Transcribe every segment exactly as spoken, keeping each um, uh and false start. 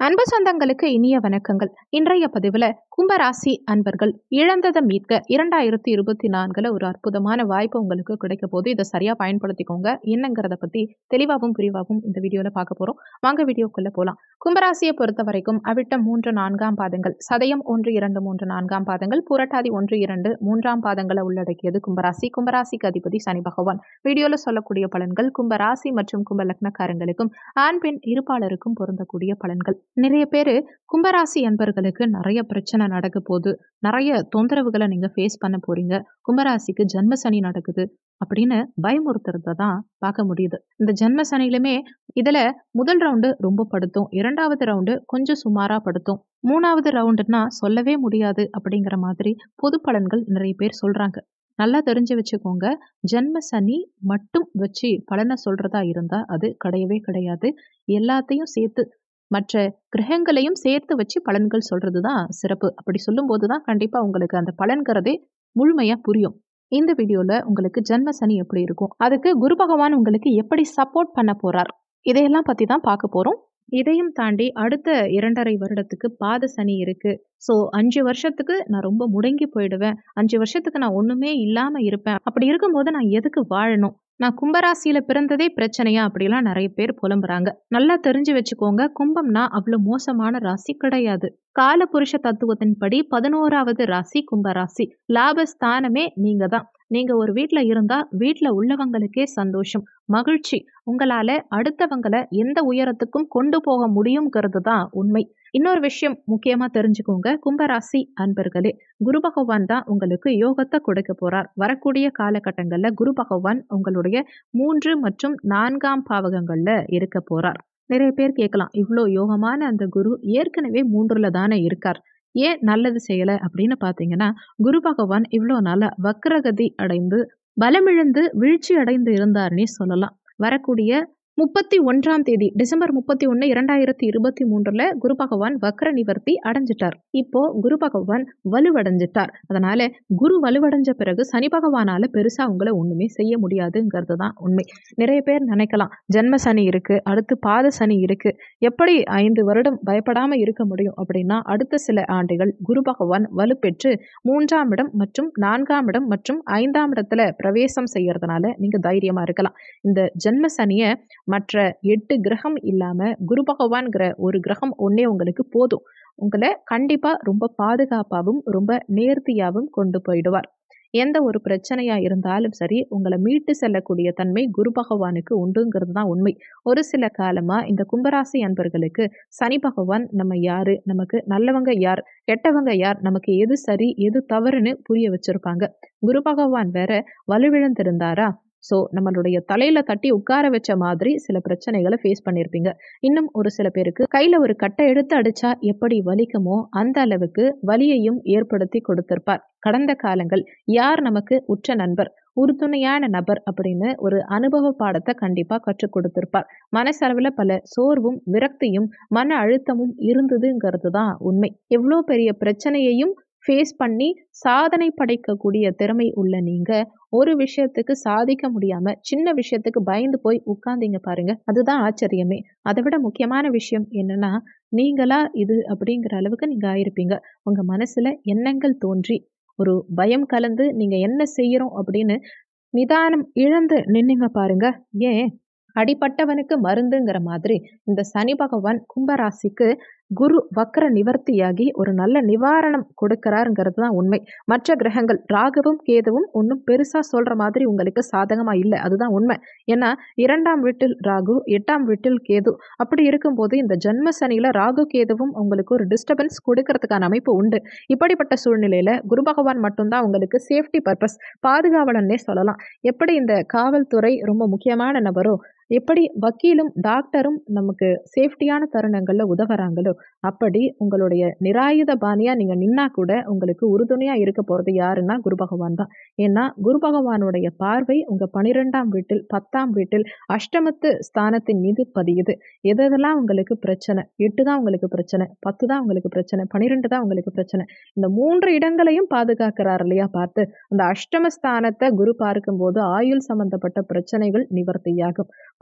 அன்பு சொந்தங்களுக்கு இனிய வணக்கங்கள். இன்றைய பதிவில் கும்பராசி அன்பர்கள் இழந்ததை மீட்க இரண்டாயிரத்தி இருபத்தி நான்குல ஒரு அற்புதமான வாய்ப்பு உங்களுக்கு கிடைக்க போது. இதை சரியா பயன்படுத்திக்கோங்க. என்னங்கிறத பத்தி தெளிவாகவும் விரிவாகவும் இந்த வீடியோல பார்க்க போறோம். வாங்க வீடியோக்குள்ள போலாம். கும்பராசியை பொறுத்த வரைக்கும் அவிட்டம் மூன்று நான்காம் பாதங்கள், சதயம் ஒன்று இரண்டு மூன்று நான்காம் பாதங்கள், புரட்டாதி ஒன்று இரண்டு மூன்றாம் பாதங்களை உள்ளடக்கியது கும்பராசி. கும்பராசிக்கு அதிபதி சனி பகவான். வீடியோல சொல்லக்கூடிய பலன்கள் கும்பராசி மற்றும் கும்ப லக்னக்காரங்களுக்கும் ஆண் பெண் இருப்பாளருக்கும் பொருந்தக்கூடிய பலன்கள். நிறைய பேர் கும்பராசி அன்பர்களுக்கு நிறைய பிரச்சனை நடக்க போகுது, நிறைய தொந்தரவுகளை நீங்க ஃபேஸ் பண்ண போறீங்க, கும்பராசிக்கு ஜென்ம சனி நடக்குது அப்படின்னு பயமுறுத்துறத தான் பார்க்க முடியுது. இந்த ஜென்ம சனிலுமே இதுல முதல் ரவுண்டு ரொம்ப படுத்தும், இரண்டாவது ரவுண்டு கொஞ்சம் சுமாரா படுத்தும், மூணாவது ரவுண்டுன்னா சொல்லவே முடியாது அப்படிங்கிற மாதிரி பொது பலன்கள் நிறைய பேர் சொல்றாங்க. நல்லா தெரிஞ்சு வச்சுக்கோங்க. ஜென்ம சனி மட்டும் வச்சு பலனை சொல்றதா இருந்தா அது கிடையவே கிடையாது. எல்லாத்தையும் சேர்த்து மற்ற கிரகங்களையும் சேர்த்து வச்சு பலன்கள் சொல்றது தான் சிறப்பு. அப்படி சொல்லும் போதுதான் கண்டிப்பா உங்களுக்கு அந்த பலன்கிறதே முழுமையா புரியும். இந்த வீடியோல உங்களுக்கு ஜென்ம சனி எப்படி இருக்கும், அதுக்கு குரு பகவான் உங்களுக்கு எப்படி சப்போர்ட் பண்ண போறார், இதையெல்லாம் பத்தி தான் பார்க்க போறோம். இதையும் தாண்டி அடுத்த இரண்டரை வருடத்துக்கு பாத சனி இருக்கு. ஸோ அஞ்சு வருஷத்துக்கு நான் ரொம்ப முடங்கி போயிடுவேன், அஞ்சு வருஷத்துக்கு நான் ஒண்ணுமே இல்லாம இருப்பேன், அப்படி இருக்கும்போது நான் எதுக்கு வாழணும், நான் கும்பராசியில பிறந்ததே பிரச்சனையா அப்படிலாம் நிறைய பேர் புலம்புறாங்க. நல்லா தெரிஞ்சு வச்சுக்கோங்க, கும்பம்னா அவ்வளவு மோசமான ராசி கிடையாது. கால புருஷ தத்துவத்தின்படி பதினோராவது ராசி கும்பராசி. லாபஸ்தானமே நீங்க தான். நீங்க ஒரு வீட்டுல இருந்தா வீட்டுல உள்ளவங்களுக்கே சந்தோஷம், மகிழ்ச்சி. உங்களால அடுத்தவங்களை எந்த உயரத்துக்கும் கொண்டு போக முடியுங்கிறது தான் உண்மை. இன்னொரு விஷயம் முக்கியமா தெரிஞ்சுக்கோங்க, கும்பராசி அன்பர்களே, குரு பகவான் தான் உங்களுக்கு யோகத்தை கொடுக்க போறார். வரக்கூடிய காலகட்டங்கள்ல குரு பகவான் உங்களுடைய மூன்று மற்றும் நான்காம் பாவகங்கள்ல இருக்க போறார். நிறைய பேர் கேட்கலாம், இவ்வளோ யோகமான அந்த குரு ஏற்கனவே மூன்றுல தானே இருக்கார், ஏன் நல்லது செய்யல அப்படின்னு பாத்தீங்கன்னா, குரு பகவான் இவ்வளோ நாளா வக்ரகதி அடைந்து பலமிழந்து வீழ்ச்சி அடைந்து இருந்தார்னே சொல்லலாம். வரக்கூடிய முப்பத்தி ஒன்றாம் தேதி டிசம்பர் முப்பத்தி ஒன்று இரண்டாயிரத்தி இருபத்தி மூன்றுல குரு பகவான் வக்ர நிவர்த்தி அடைஞ்சிட்டார். இப்போ குரு பகவான் வலுவடைஞ்சிட்டார். அதனால குரு வலுவடைஞ்ச பிறகு சனி பகவானால பெருசா உங்களை ஒண்ணுமே செய்ய முடியாதுங்கிறது தான் உண்மை. நிறைய பேர் நினைக்கலாம், ஜென்ம சனி இருக்கு, அடுத்து பாத சனி இருக்கு, எப்படி ஐந்து வருடம் பயப்படாம இருக்க முடியும் அப்படின்னா, அடுத்த சில ஆண்டுகள் குரு பகவான் வலுப்பெற்று மூன்றாம் இடம் மற்றும் நான்காம் இடம் மற்றும் ஐந்தாம் இடத்துல பிரவேசம் செய்யறதுனால நீங்க தைரியமா இருக்கலாம். இந்த ஜென்ம சனிய மற்ற எட்டு கிரகம் இல்லாம குரு பகவான்கிற ஒரு கிரகம் ஒன்னே உங்களுக்கு போதும். உங்களை கண்டிப்பா ரொம்ப பாதுகாப்பாகவும் ரொம்ப நேர்த்தியாகவும் கொண்டு போயிடுவார். எந்த ஒரு பிரச்சனையா இருந்தாலும் சரி, உங்களை மீட்டு செல்லக்கூடிய தன்மை குரு பகவானுக்கு உண்டுங்கிறது தான் உண்மை. ஒரு சில காலமா இந்த கும்பராசி அன்பர்களுக்கு சனி பகவான் நம்ம யாரு, நமக்கு நல்லவங்க யார், கெட்டவங்க யார், நமக்கு எது சரி எது தவறுன்னு புரிய வச்சிருப்பாங்க. குரு பகவான் வேற வலுவிழந்திருந்தாரா, ஸோ நம்மளுடைய தலையில தட்டி உட்கார வச்ச மாதிரி சில பிரச்சனைகளை ஃபேஸ் பண்ணியிருப்பீங்க. இன்னும் ஒரு சில பேருக்கு கையில ஒரு கட்டை எடுத்து அடிச்சா எப்படி வலிக்குமோ அந்த அளவுக்கு வலியையும் ஏற்படுத்தி கொடுத்திருப்பார். கடந்த காலங்கள் யார் நமக்கு உற்ற நண்பர், உறுதுணையான நபர் அப்படின்னு ஒரு அனுபவ பாடத்தை கண்டிப்பா கற்றுக் கொடுத்திருப்பார். மனசளவுல பல சோர்வும் விரக்தியும் மன அழுத்தமும் இருந்ததுங்கிறது தான் உண்மை. எவ்வளோ பெரிய பிரச்சனையையும் ஃபேஸ் பண்ணி சாதனை படைக்கக்கூடிய திறமை உள்ள நீங்க ஒரு விஷயத்துக்கு சாதிக்க முடியாம சின்ன விஷயத்துக்கு பயந்து போய் உட்கார்ந்தீங்க பாருங்க, அதுதான் ஆச்சரியமே. அதை விட முக்கியமான விஷயம் என்னன்னா, நீங்களா இது அப்படிங்கிற அளவுக்கு நீங்க ஆயிருப்பீங்க. உங்க மனசுல எண்ணங்கள் தோன்றி ஒரு பயம் கலந்து நீங்க என்ன செய்யறோம் அப்படின்னு நிதானம் இழந்து நின்னீங்க பாருங்க. ஏன் அடிப்பட்டவனுக்கு மருந்துங்கிற மாதிரி இந்த சனி பகவான் கும்பராசிக்கு குரு வக்ர நிவர்த்தியாகி ஒரு நல்ல நிவாரணம் கொடுக்கிறாருங்கிறது தான் உண்மை. மற்ற கிரகங்கள் ராகுவும் கேதுவும் ஒன்றும் பெருசா சொல்ற மாதிரி உங்களுக்கு சாதகமா இல்லை, அதுதான் உண்மை. ஏன்னா இரண்டாம் வீட்டில் ராகு, எட்டாம் வீட்டில் கேது. அப்படி இருக்கும்போது இந்த ஜென்ம சனியில ராகு கேதுவும் உங்களுக்கு ஒரு டிஸ்டர்பன்ஸ் கொடுக்கறதுக்கான அமைப்பு உண்டு. இப்படிப்பட்ட சூழ்நிலையில குரு பகவான் மட்டும்தான் உங்களுக்கு சேஃப்டி பர்பஸ், பாதுகாவலன்னே சொல்லலாம். எப்படி இந்த காவல்துறை ரொம்ப முக்கியமான நபரோ, எப்படி வக்கீலும் டாக்டரும் நமக்கு சேஃப்டியான தருணங்கள்ல உதவுறாங்களோ, அப்படி உங்களுடைய நிராயுத பாணியா நீங்க நின்னா கூட உங்களுக்கு உறுதுணையா இருக்க போறது யாருன்னா குரு பகவான் தான். ஏன்னா குரு பகவானுடைய பார்வை உங்க பனிரெண்டாம் வீட்டில், பத்தாம் வீட்டில், அஷ்டமத்து ஸ்தானத்தின் மீது பதியுது. எதெல்லாம் உங்களுக்கு பிரச்சனை, எட்டு தான் உங்களுக்கு பிரச்சனை, பத்து தான் உங்களுக்கு பிரச்சனை, பனிரெண்டு தான் உங்களுக்கு பிரச்சனை, இந்த மூன்று இடங்களையும் பாதுகாக்கிறார் இல்லையா பார்த்து. அந்த அஷ்டமஸ்தானத்தை குரு பார்க்கும்போது ஆயுள் சம்பந்தப்பட்ட பிரச்சனைகள் நிவர்த்தியாகும்.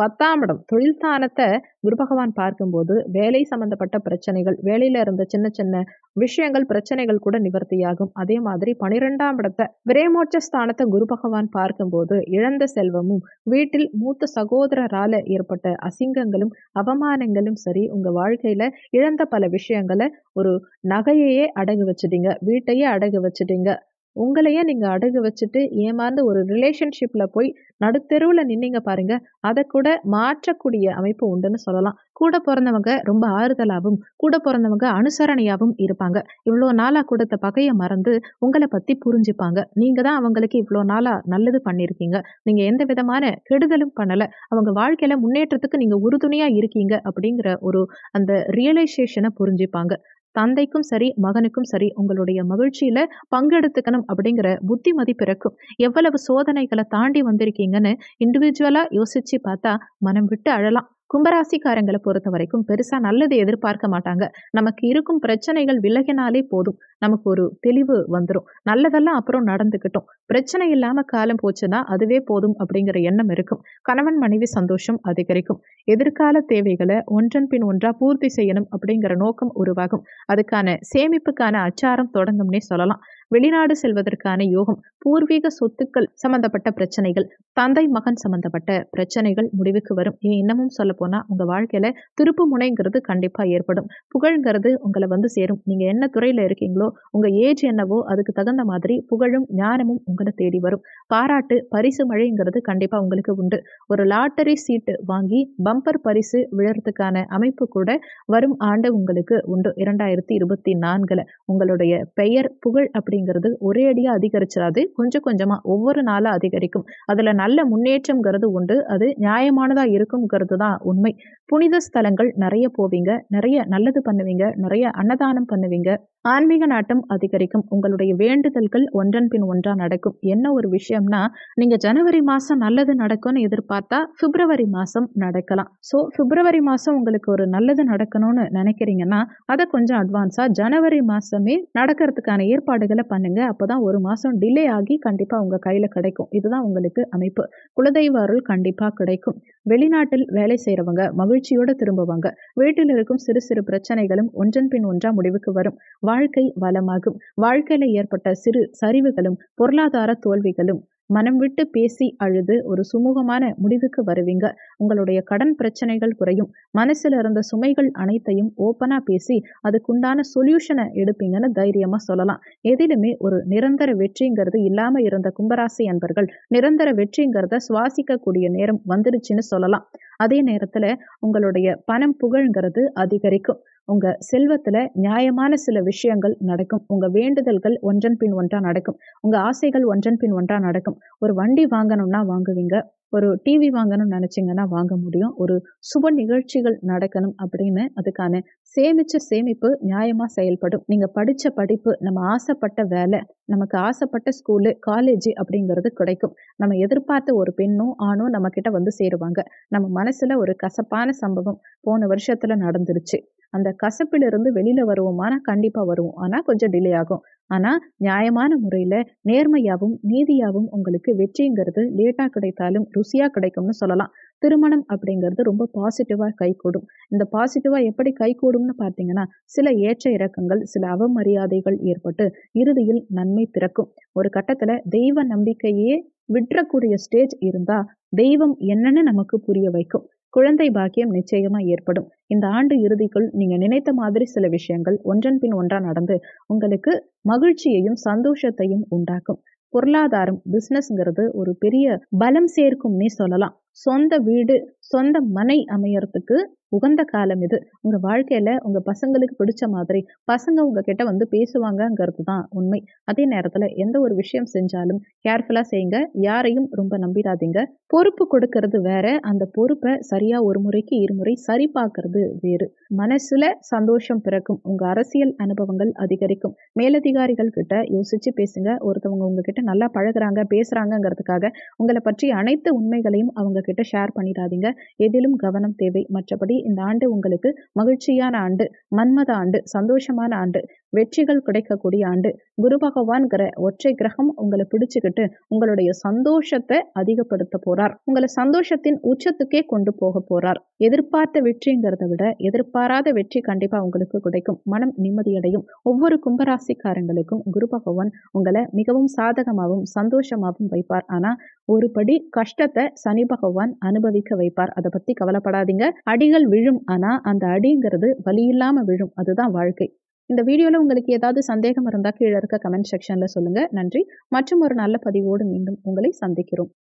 பத்தாம் இடம் தொழில் ஸ்தானத்தை குரு பகவான் பார்க்கும்போது வேலை சம்பந்தப்பட்ட பிரச்சனைகள், வேலையில இருந்த சின்ன சின்ன விஷயங்கள், பிரச்சனைகள் கூட நிவர்த்தியாகும். அதே மாதிரி பனிரெண்டாம் இடத்தை விரேமோட்ச ஸ்தானத்தை குரு பகவான் பார்க்கும்போது இழந்த செல்வமும், வீட்டில் மூத்த சகோதரரால ஏற்பட்ட அசிங்கங்களும் அவமானங்களும் சரி, உங்க வாழ்க்கையில இழந்த பல விஷயங்களை, ஒரு நகையையே அடகு வச்சுட்டீங்க, வீட்டையே அடகு வச்சுட்டீங்க, உங்களையே நீங்க அடகு வச்சுட்டு ஏமாந்து ஒரு ரிலேஷன்ஷிப்ல போய் நடுத்தெருவுல நின்னீங்க பாருங்க, அதை கூட மாற்றக்கூடிய அமைப்பு உண்டுன்னு சொல்லலாம். கூட பிறந்தவங்க ரொம்ப ஆறுதலாவும், கூட பிறந்தவங்க அனுசரணையாவும் இருப்பாங்க. இவ்வளோ நாளா கொடுத்த பகைய மறந்து உங்களை பத்தி புரிஞ்சுப்பாங்க. நீங்க தான் அவங்களுக்கு இவ்வளோ நாளா நல்லது பண்ணியிருக்கீங்க. நீங்க எந்த விதமான கெடுதலும் பண்ணல. அவங்க வாழ்க்கையில முன்னேற்றத்துக்கு நீங்க உறுதுணையா இருக்கீங்க அப்படிங்கிற ஒரு அந்த ரியலைசேஷனை புரிஞ்சுப்பாங்க. தந்தைக்கும் சரி, மகனுக்கும் சரி, உங்களுடைய மகிழ்ச்சியில பங்கெடுத்துக்கணும் அப்படிங்கிற புத்திமதி பிறக்கும். எவ்வளவு சோதனைகளை தாண்டி வந்திருக்கீங்கன்னு இண்டிவிஜுவலா யோசிச்சு பார்த்தா மனம் விட்டு அழலாம். கும்பராசிக்காரங்களை பொறுத்த வரைக்கும் பெருசா நல்லது எதிர்பார்க்க மாட்டாங்க. நமக்கு இருக்கும் பிரச்சனைகள் விலகினாலே போதும், நமக்கு ஒரு தெளிவு வந்துடும். நல்லதெல்லாம் அப்புறம் நடந்துக்கிட்டோம், பிரச்சனை இல்லாம காலம் போச்சுன்னா அதுவே போதும் அப்படிங்கிற எண்ணம் இருக்கும். கணவன் மனைவி சந்தோஷம் அதிகரிக்கும். எதிர்கால தேவைகளை ஒன்றன் பின் ஒன்றா பூர்த்தி செய்யணும் அப்படிங்கிற நோக்கம் உருவாகும். அதுக்கான சேமிப்புக்கான அச்சாரம் தொடங்கும்னே சொல்லலாம். வெளிநாடு செல்வதற்கான யோகம், பூர்வீக சொத்துக்கள் சம்பந்தப்பட்ட பிரச்சனைகள், தந்தை மகன் சம்பந்தப்பட்ட பிரச்சனைகள் முடிவுக்கு வரும். ஏன் இன்னமும் சொல்ல போனா உங்க வாழ்க்கையில திருப்பு முனைங்கிறது கண்டிப்பா ஏற்படும். புகழ்ங்கிறது உங்களை வந்து சேரும். நீங்க என்ன துறையில இருக்கீங்களோ, உங்க ஏஜ் என்னவோ அதுக்கு தகுந்த மாதிரி புகழும் ஞானமும் உங்களை தேடி வரும். பாராட்டு, பரிசு மழைங்கிறது கண்டிப்பா உங்களுக்கு உண்டு. ஒரு லாட்டரி சீட்டு வாங்கி பம்பர் பரிசு விழறதுக்கான அமைப்பு கூட வரும் ஆண்டு உங்களுக்கு உண்டு. இரண்டாயிரத்தி இருபத்தி நான்குல உங்களுடைய பெயர், புகழ் அப்படிங்கிறது ஒரே அடியா அதிகரிச்சிடாது, கொஞ்சம் கொஞ்சமா ஒவ்வொரு நாளா அதிகரிக்கும். அதுல நல்ல முன்னேற்றம்ங்கிறது உண்டு. அது நியாயமானதா இருக்கும்ங்கிறது தான் உண்மை. புனித ஸ்தலங்கள் நிறைய போவீங்க, நிறைய நல்லது பண்ணுவீங்க, நிறைய அன்னதானம் பண்ணுவீங்க. ஆன்மீக நாட்டம் அதிகரிக்கும். உங்களுடைய வேண்டுதல்கள் ஒன்றன் பின் ஒன்றா நடக்கும். என்ன ஒரு விஷயம்னா, நீங்க ஜனவரி மாசம் நல்லது நடக்கும்னு எதிர்பார்த்தா பிப்ரவரி மாசம் நடக்கலாம். ஸோ பிப்ரவரி மாசம் உங்களுக்கு ஒரு நல்லது நடக்கணும்னு நினைக்கிறீங்கன்னா அதை கொஞ்சம் அட்வான்ஸா ஜனவரி மாசமே நடக்கிறதுக்கான ஏற்பாடுகளை பண்ணுங்க. அப்போதான் ஒரு மாசம் டிலே ஆகி கண்டிப்பா உங்க கையில கிடைக்கும். இதுதான் உங்களுக்கு அமைப்பு. குலதெய்வ அருள் கண்டிப்பா கிடைக்கும். வெளிநாட்டில் வேலை செய்யறவங்க மகிழ்ச்சியோடு திரும்புவாங்க. வீட்டில் இருக்கும் சிறு சிறு பிரச்சனைகளும் ஒன்றன் பின் ஒன்றா முடிவுக்கு வரும். வாழ்க்கை வளமாகும். வாழ்க்கையில ஏற்பட்ட சிறு சரிவுகளும் பொருளாதார தோல்விகளும் மனம் விட்டு பேசி அழுது ஒரு சுமூகமான முடிவுக்கு வருவீங்க. உங்களுடைய கடன் பிரச்சனைகள் குறையும். மனசுல இருந்த சுமைகள் அனைத்தையும் ஓப்பனா பேசி அதுக்குண்டான சொல்யூஷனை எடுப்பீங்கன்னு தைரியமா சொல்லலாம். எதிலுமே ஒரு நிரந்தர வெற்றிங்கிறது இல்லாம இருந்த கும்பராசி அன்பர்கள் நிரந்தர வெற்றிங்கிறத சுவாசிக்கக்கூடிய நேரம் வந்துருச்சுன்னு சொல்லலாம். அதே நேரத்துல உங்களுடைய பணம் புகழ்ங்கிறது அதிகரிக்கும். உங்க செல்வத்துல நியாயமான சில விஷயங்கள் நடக்கும். உங்க வேண்டுதல்கள் ஒன்றன் பின் ஒன்றா நடக்கும். உங்க ஆசைகள் ஒன்றன் பின் ஒன்றா நடக்கும். ஒரு வண்டி வாங்கணும்னா வாங்குவீங்க. ஒரு டிவி வாங்கணும்னு நினைச்சீங்கன்னா வாங்க முடியும். ஒரு சுப நிகழ்ச்சிகள் நடக்கணும் அப்படின்னு அதுக்கான சேமிச்ச சேமிப்பு நியாயமா செயல்படும். நீங்க படிச்ச படிப்பு, நம்ம ஆசைப்பட்ட வேலை, நமக்கு ஆசைப்பட்ட ஸ்கூலு, காலேஜ் அப்படிங்கிறது கிடைக்கும். நம்ம எதிர்பார்த்த ஒரு பெண்ணோ ஆணோ நம்ம கிட்ட வந்து சேருவாங்க. நம்ம மனசுல ஒரு கசப்பான சம்பவம் போன வருஷத்துல நடந்துருச்சு. அந்த கசப்பிலிருந்து வெளியில வருவோமானா கண்டிப்பா வருவோம். ஆனா கொஞ்சம் டிலே ஆகும். ஆனா நியாயமான முறையில நேர்மையாவும் நீதியாவும் உங்களுக்கு வெற்றிங்கிறது லேட்டா கிடைத்தாலும் ருசியா கிடைக்கும்னு சொல்லலாம். திருமணம் அப்படிங்கிறது ரொம்ப பாசிட்டிவா கைகூடும். இந்த பாசிட்டிவா எப்படி கைகூடும்னு பார்த்தீங்கன்னா, சில ஏற்ற இறக்கங்கள், சில அவமரியாதைகள் ஏற்பட்டு இறுதியில் நன்மை பிறக்கும். ஒரு கட்டத்துல தெய்வ நம்பிக்கையே விட்டுறக்கூடிய ஸ்டேஜ் இருந்தா தெய்வம் என்னன்னு நமக்கு புரிய வைக்கும். குழந்தை பாக்கியம் நிச்சயமா ஏற்படும். இந்த ஆண்டு இறுதிக்குள் நீங்க நினைத்த மாதிரி சில விஷயங்கள் ஒன்றன் பின் ஒன்றா நடந்து உங்களுக்கு மகிழ்ச்சியையும் சந்தோஷத்தையும் உண்டாக்கும். பொருளாதாரம், பிசினஸ்ங்கிறது ஒரு பெரிய பலம் சேர்க்கும்னே சொல்லலாம். சொந்த வீடு, சொந்த மனை அமையறதுக்கு உகந்த காலம் இது. உங்க வாழ்க்கையில உங்க பசங்களுக்கு பிடிச்ச மாதிரி பசங்க உங்ககிட்ட வந்து பேசுவாங்கங்கிறது தான் உண்மை. அதே நேரத்துல எந்த ஒரு விஷயம் செஞ்சாலும் கேர்ஃபுல்லா செய்யுங்க. யாரையும் ரொம்ப நம்பிடாதீங்க. பொறுப்பு கொடுக்கறது வேற, அந்த பொறுப்பை சரியா ஒரு முறைக்கு இருமுறை சரி பார்க்கறது வேறு. மனசுல சந்தோஷம் பிறக்கும். உங்க அரசியல் அனுபவங்கள் அதிகரிக்கும். மேலதிகாரிகள் கிட்ட யோசிச்சு பேசுங்க. ஒருத்தவங்க உங்ககிட்ட நல்லா பழகுறாங்க, பேசுறாங்கங்கிறதுக்காக உங்களை பற்றி அனைத்து உண்மைகளையும் அவங்க கிட்ட ஷேர் பண்ணிடாதீங்க. எதிலும் கவனம் தேவை. மற்றபடி இந்த ஆண்டு உங்களுக்கு மகிழ்ச்சியான ஆண்டு, மன்மத ஆண்டு, சந்தோஷமான ஆண்டு. வெற்றிகள் கிடைக்கக்கூடிய ஆண்டு. குரு பகவான்கிற ஒற்றை கிரகம் உங்களை பிடிச்சுக்கிட்டு உங்களுடைய சந்தோஷத்தை அதிகப்படுத்த போறார். உங்களை சந்தோஷத்தின் உச்சத்துக்கே கொண்டு போக போறார். எதிர்பார்த்த வெற்றிங்கிறத விட எதிர்பாராத வெற்றி கண்டிப்பா உங்களுக்கு கிடைக்கும். மனம் நிம்மதியடையும். ஒவ்வொரு கும்பராசிக்காரங்களுக்கும் குரு பகவான் உங்களை மிகவும் சாதகமாகவும் சந்தோஷமாகவும் வைப்பார். ஆனா ஒரு படி கஷ்டத்தை சனி பகவான் அனுபவிக்க வைப்பார். அதை பத்தி கவலைப்படாதீங்க. அடிகள் விழும். ஆனா அந்த அடிங்கிறது வலி இல்லாம விழும். அதுதான் வாழ்க்கை. இந்த வீடியோல உங்களுக்கு ஏதாவது சந்தேகம் இருந்தா கீழே இருக்க கமெண்ட் செக்ஷன்ல சொல்லுங்க. நன்றி. மற்றும் ஒரு நல்ல பதிவோடு மீண்டும் உங்களை சந்திக்கிறோம்.